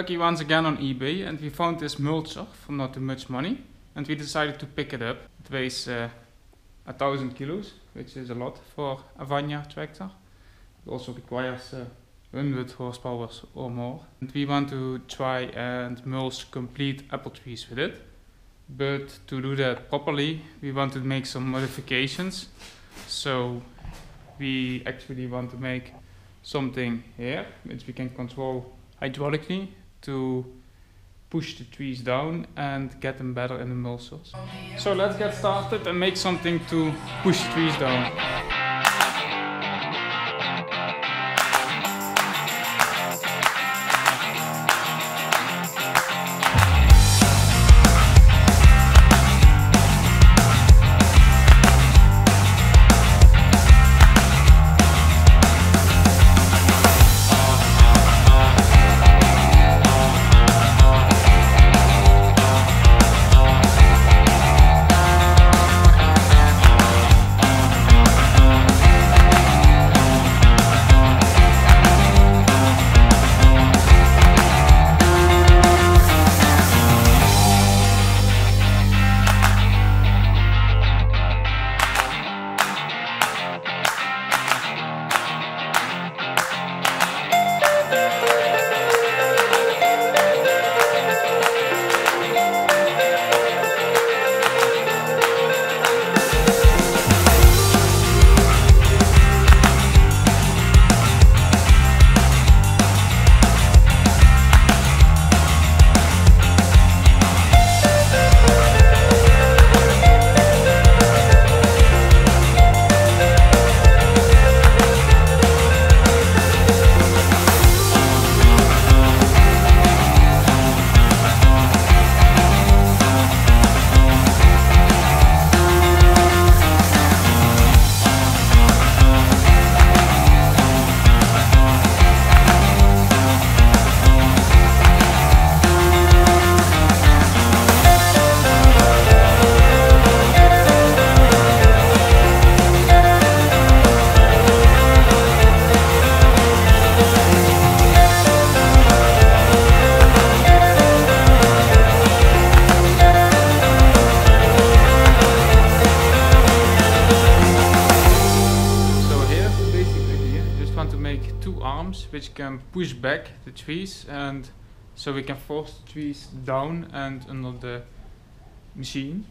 lucky once again on eBay and we found this mulcher for not too much money and we decided to pick it up. It weighs 1,000 kilos, which is a lot for a Vanja tractor. It also requires 100 horsepower or more. And we want to try and mulch complete apple trees with it. But to do that properly, we want to make some modifications. So we actually want to make something here, which we can control hydraulically to push the trees down and get them better in the mulchers. So let's get started and make something to push the trees down. Which can push back the trees, and so we can force the trees down and under the machine.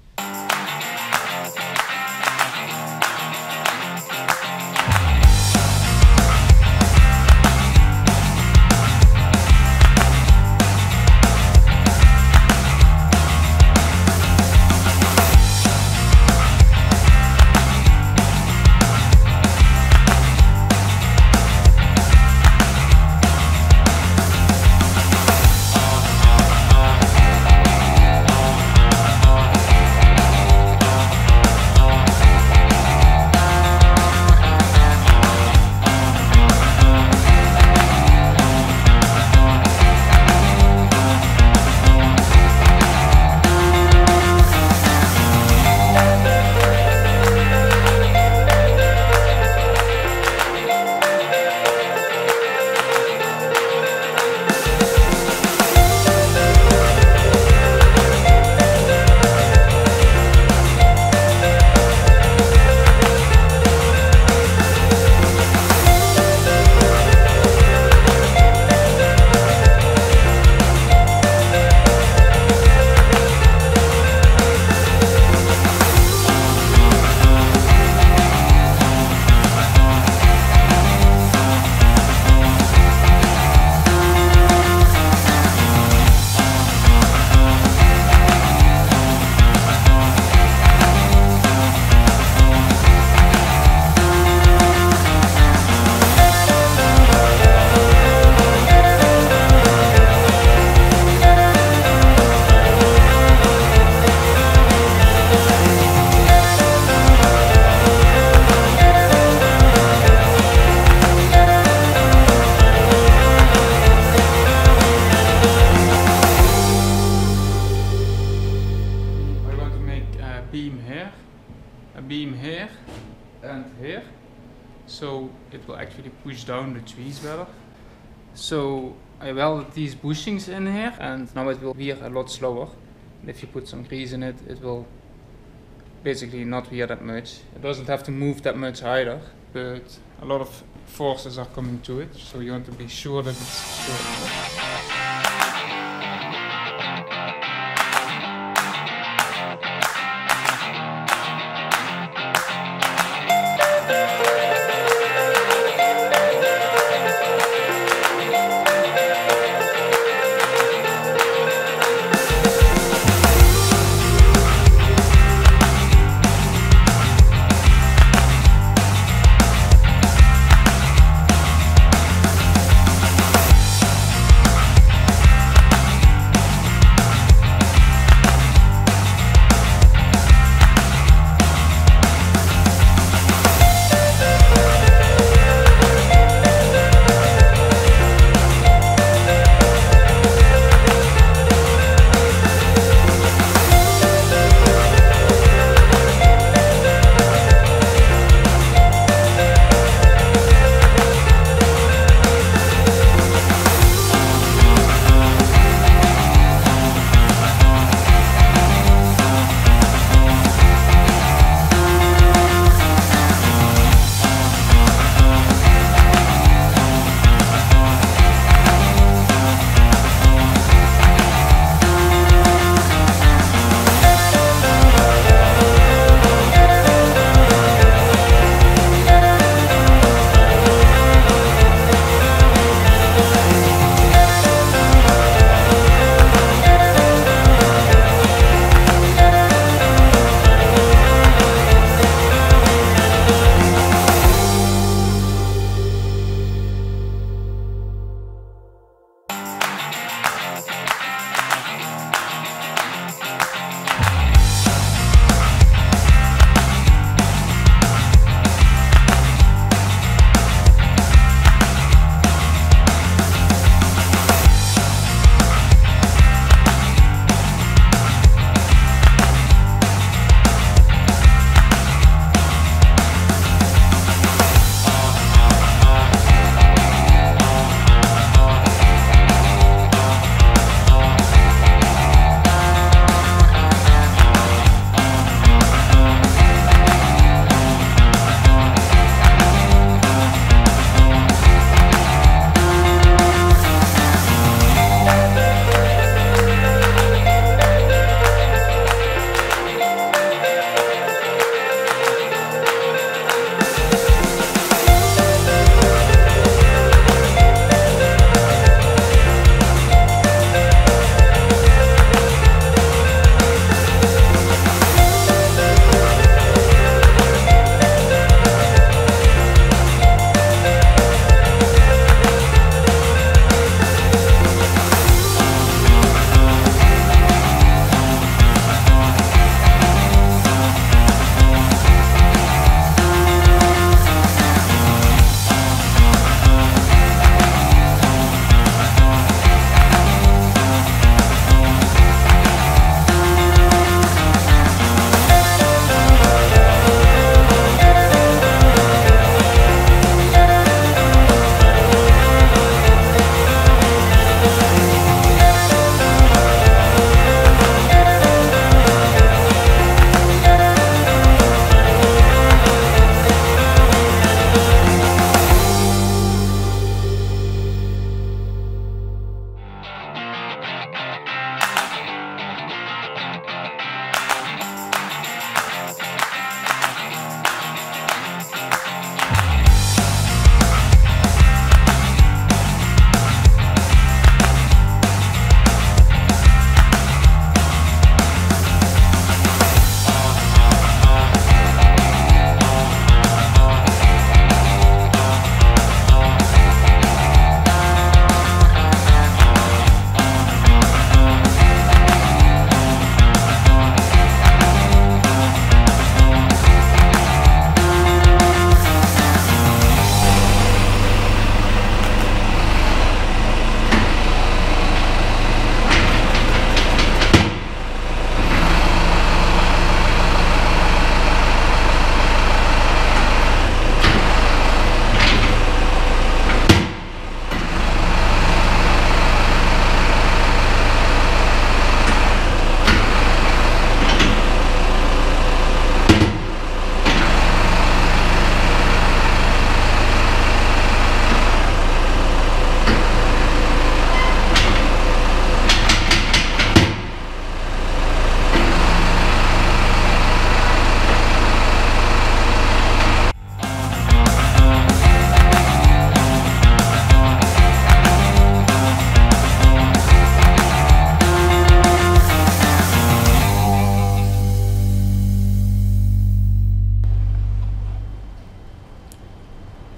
beam here and here, so it will actually push down the trees better. So Well, these bushings in here, and now it will wear a lot slower. And if you put some grease in it, it will basically not wear that much. It doesn't have to move that much either, but a lot of forces are coming to it, so you want to be sure that it's sure.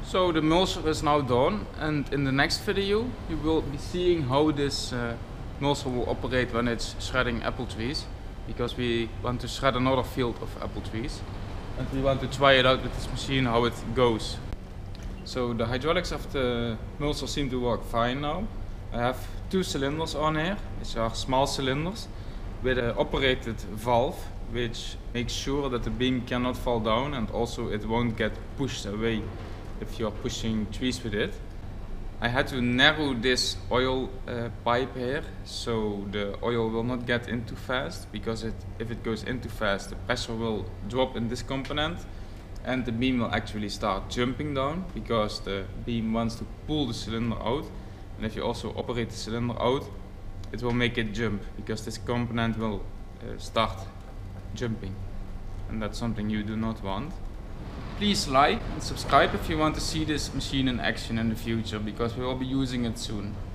So the mulcher is now done, and in the next video you will be seeing how this mulcher will operate when it's shredding apple trees, because we want to shred another field of apple trees and we want to try it out with this machine how it goes. So the hydraulics of the mulcher seem to work fine now. I have two cylinders on here, which are small cylinders with an operated valve which makes sure that the beam cannot fall down, and also it won't get pushed away if you're pushing trees with it. I had to narrow this oil pipe here so the oil will not get in too fast, because if it goes in too fast the pressure will drop in this component and the beam will actually start jumping down, because the beam wants to pull the cylinder out, and if you also operate the cylinder out it will make it jump, because this component will start jumping, and that's something you do not want. Please like and subscribe if you want to see this machine in action in the future, because we will be using it soon.